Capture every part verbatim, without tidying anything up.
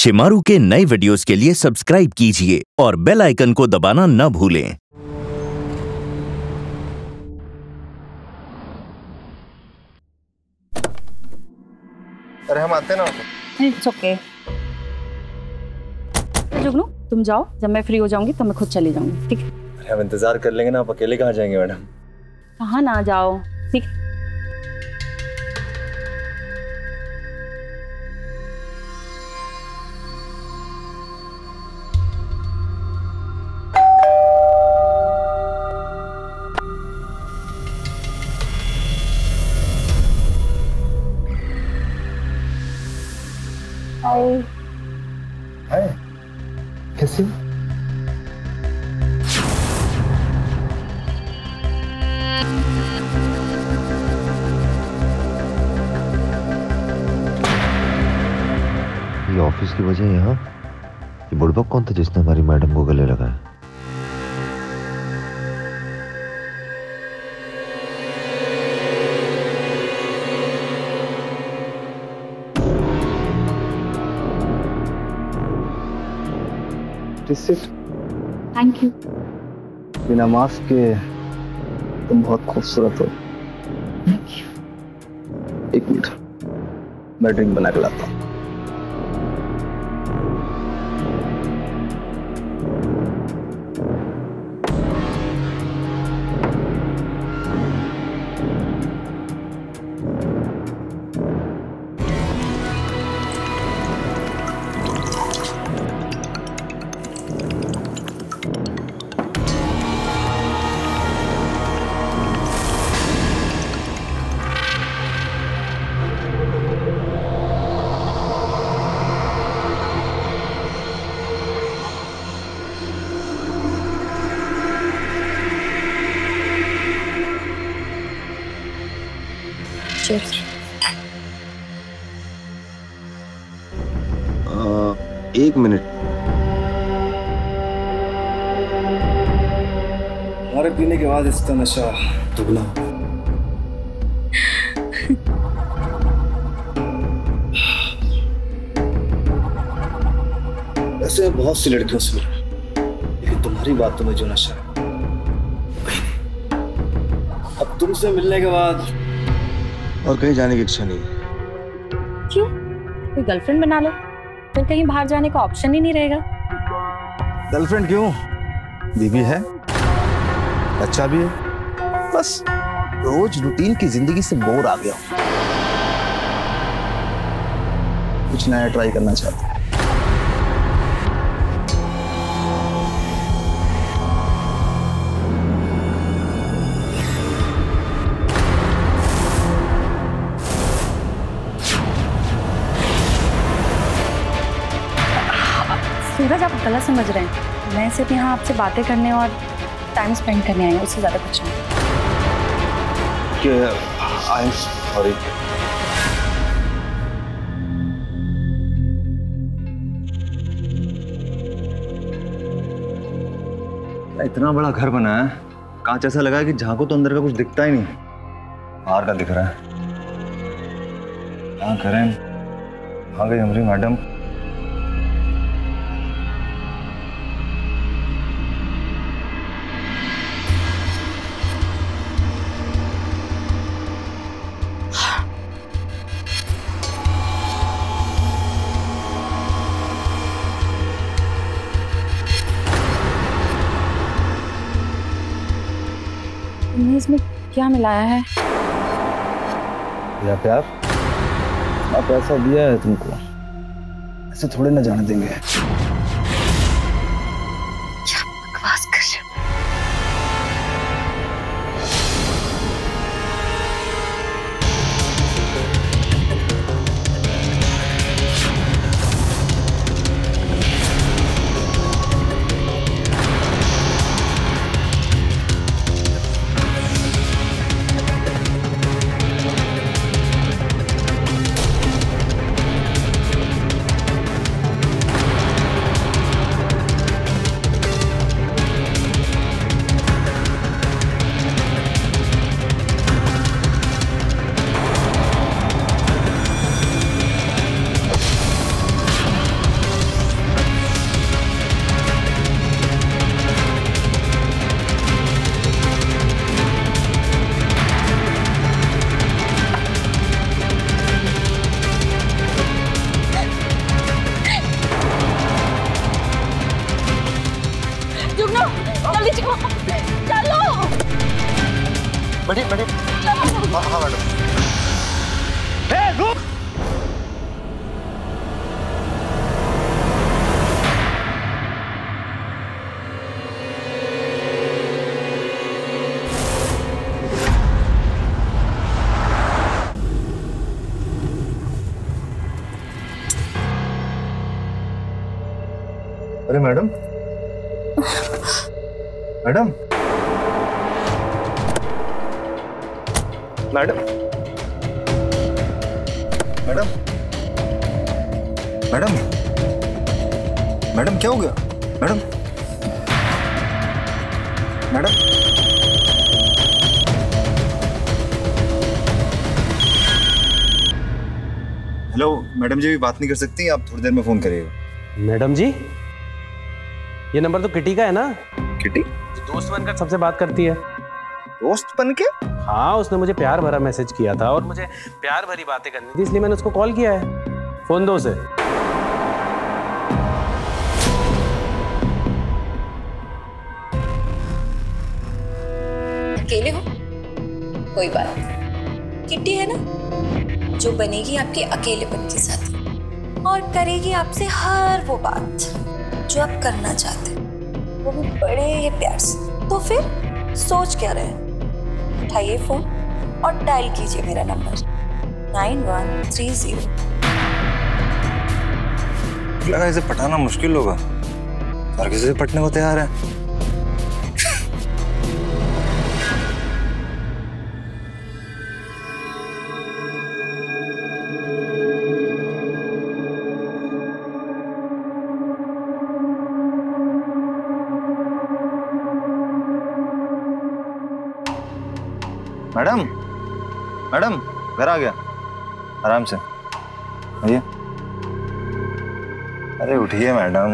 शिमारू के नए वीडियोस के लिए सब्सक्राइब कीजिए और बेल आइकन को दबाना न भूलें। अरे हम आते ना। It's okay. जुगनू तुम जाओ, जब मैं फ्री हो जाऊंगी तब मैं खुद चली जाऊंगी, ठीक है? अरे हम इंतजार कर लेंगे ना, आप अकेले कहाँ जाएंगे मैडम? कहाँ ना जाओ, ठीक है? हाय। हाय। कैसी? ये ऑफिस की वजह यहाँ? ये बुड़बक कौन था जिसने हमारी मैडम को गले लगाया? Thank you. बिना मास्क के तुम बहुत खूबसूरत हो। Thank you. एक मिनट, मैं ड्रिंक बना के लाता हूँ। आ, एक मिनट। हमारे पीने के बाद इसका नशा दुगना। वैसे बहुत सी लड़कियों से मिला, लेकिन तुम्हारी बातों में जो नशा है वही नहीं। अब तुमसे मिलने के बाद और कहीं जाने की इच्छा नहीं। क्यों? कोई गर्लफ्रेंड बना लो, फिर कहीं बाहर जाने का ऑप्शन ही नहीं रहेगा। गर्लफ्रेंड क्यों, बीवी है, बच्चा भी है। बस रोज रूटीन की जिंदगी से बोर आ गया हूं, कुछ नया ट्राई करना चाहता हूं। सूरज, आप गलत समझ रहे हैं। मैं सिर्फ यहाँ आपसे बातें करने और टाइम स्पेंड करने आई हूँ, उससे ज़्यादा कुछ नहीं। I am sorry. इतना बड़ा घर बना है, कांच ऐसा लगा है कि झांको तो अंदर का कुछ दिखता ही नहीं, बाहर का दिख रहा है। क्या करें, आ गई हमारी मैडम। तुमने इसमें क्या मिलाया है? या प्यार, आप पैसा दिया है तुमको, ऐसे थोड़े ना जाने देंगे। क्या बकवास कर रहे हो? बैठिए बैठिए। हाँ हाँ मैडम। रुक। अरे madam, madam, madam, madam, madam, madam क्या हो गया? Madam, madam, hello madam ji, भी बात नहीं कर सकती? आप थोड़ी देर में फोन करिएगा। मैडम जी, ये नंबर तो किटी का है ना? किटी? दोस्त बनकर सबसे बात करती है। दोस्त बन के? हाँ, उसने मुझे प्यार भरा मैसेज किया था और मुझे प्यार भरी बातें करनी थी, इसलिए मैंने उसको कॉल किया है। फोन दो उसे। अकेले हो? कोई बात नहीं, किट्टी है ना, जो बनेगी आपके अकेलेपन के साथ और करेगी आपसे हर वो बात जो आप करना चाहते हैं, वो भी बड़े ही प्यार से। तो फिर सोच क्या रहे, उठाइए फोन और डायल कीजिए मेरा number nine one three zero. लगा इसे पटाना मुश्किल होगा, हर किसी से पटने को तैयार है। मैडम, मैडम, घर आ गया, आराम से आइए। अरे उठिए मैडम।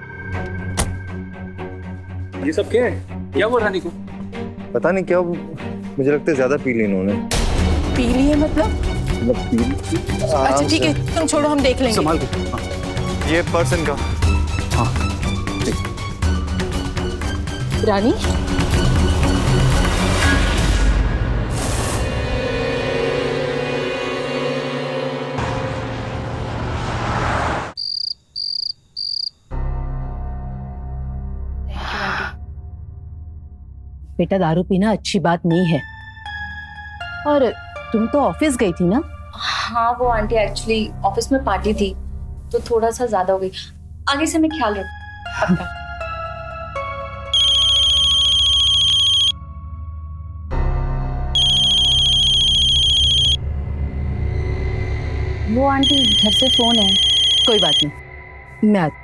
ये सब क्या है? क्या हुआ रानी को? पता नहीं क्या, मुझे लगता है ज्यादा पी ली इन्होंने। पी ली है मतलब? मतलब पी ली। अच्छा ठीक है, तुम छोड़ो, हम देख लेंगे। संभाल के। हाँ। ये पर्सन का। हाँ रानी, बेटा दारू पीना अच्छी बात नहीं है। और तुम तो ऑफिस गई थी ना? हाँ वो आंटी एक्चुअली ऑफिस में पार्टी थी तो थोड़ा सा ज्यादा हो गई। आगे से मैं ख्याल रखूं। वो आंटी घर से फोन है। कोई बात नहीं, मैं आती।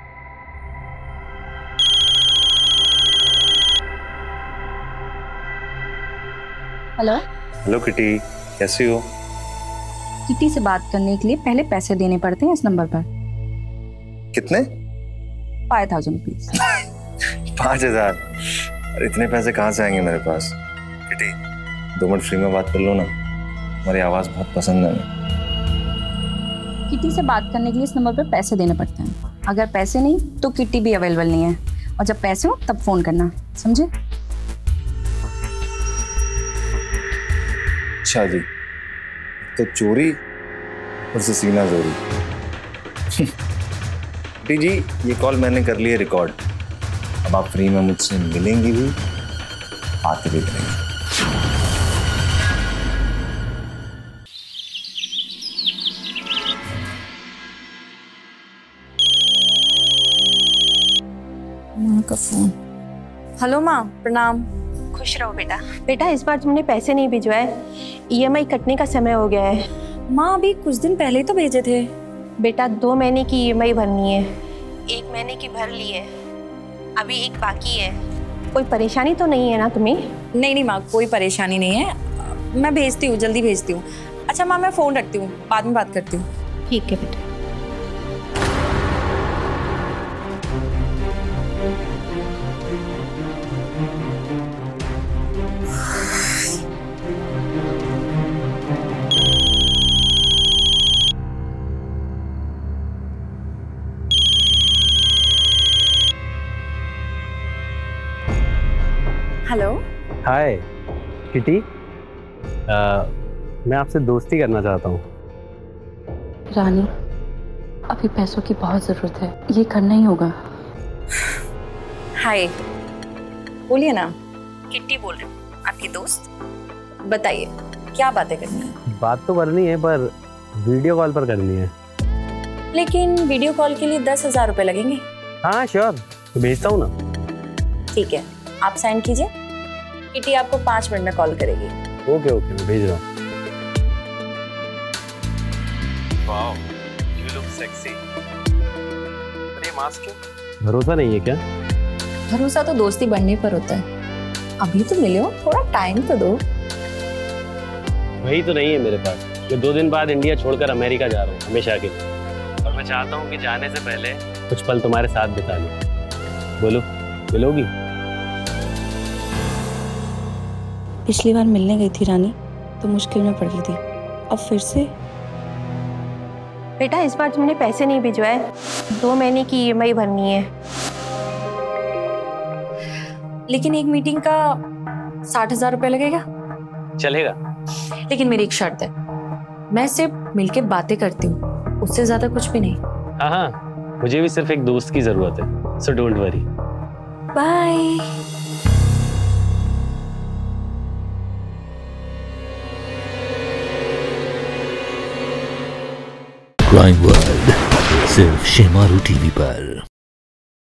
हेलो हेलो किटी, कैसी हो? किटी से बात करने के लिए पहले पैसे देने पड़ते हैं इस नंबर पर। कितने? Five thousand rupees. पाँच हजार? अरे इतने पैसे कहाँ से आएंगे मेरे पास? किटी, दो मिनट फ्री में बात कर लो ना, हमारी आवाज़ बहुत पसंद है। किटी से बात करने के लिए इस नंबर पर पैसे देने पड़ते हैं। अगर पैसे नहीं तो किटी भी अवेलेबल नहीं है, और जब पैसे हो तब फोन करना, समझे? अच्छा जी, तो चोरी और से सीना जोरी। किटी जी, ये कॉल मैंने कर ली है रिकॉर्ड। अब आप फ्री में मुझसे मिलेंगी भी, बात भी करेंगे। माँ का फोन। हेलो माँ, प्रणाम। खुश रहो बेटा। बेटा इस बार तुमने पैसे नहीं भिजवाए, ईएमआई कटने का समय हो गया है। माँ अभी कुछ दिन पहले तो भेजे थे। बेटा दो महीने की ईएमआई भरनी है, एक महीने की भर ली है, अभी एक बाकी है। कोई परेशानी तो नहीं है ना तुम्हें? नहीं नहीं माँ, कोई परेशानी नहीं है, मैं भेजती हूँ, जल्दी भेजती हूँ। अच्छा माँ, मैं फ़ोन रखती हूँ, बाद में बात करती हूँ। ठीक है बेटा। हेलो। हाय किटी, आ, मैं आपसे दोस्ती करना चाहता हूँ। रानी, अभी पैसों की बहुत जरूरत है, ये करना ही होगा। हाय, बोलिए ना। किट्टी बोल रही हूँ, आपकी दोस्त। बताइए क्या बातें करनी है? बात तो करनी है पर वीडियो कॉल पर करनी है। लेकिन वीडियो कॉल के लिए दस हजार रुपए लगेंगे। हाँ श्योर, तो भेजता हूँ ना। ठीक है, आप साइन कीजिए। किट्टी आपको पाँच मिनट में कॉल करेगी। ओके ओके, मैं भेज रहा हूँ। Wow, you look sexy. अरे मास्क क्यों? भरोसा नहीं है क्या? भरोसा तो दोस्ती बढ़ने पर होता है। अभी तो मिले हो, थोड़ा टाइम तो दो। वही तो नहीं है मेरे पास। मैं दो दिन बाद इंडिया छोड़कर अमेरिका जा रहा हूँ हमेशा के लिए, और मैं चाहता हूँ कि जाने से पहले कुछ पल तुम्हारे साथ बिता लूं। बोलो, मिलोगी? पिछली बार मिलने गई थी रानी, तो मुश्किल में पड़ गई थी। अब फिर से? बेटा इस बार तुमने पैसे नहीं भिजवाए, दो महीने की ई एम आई भरनी है। लेकिन एक मीटिंग का साठ हजार रुपये लगेगा। चलेगा, लेकिन मेरी एक शर्त है, मैं सिर्फ मिलके बातें करती हूँ, उससे ज्यादा कुछ भी नहीं। हाँ हाँ, मुझे भी सिर्फ एक दोस्त की जरूरत है, so don't worry. Bye. Crime world सिर्फ शेमारू टीवी पर।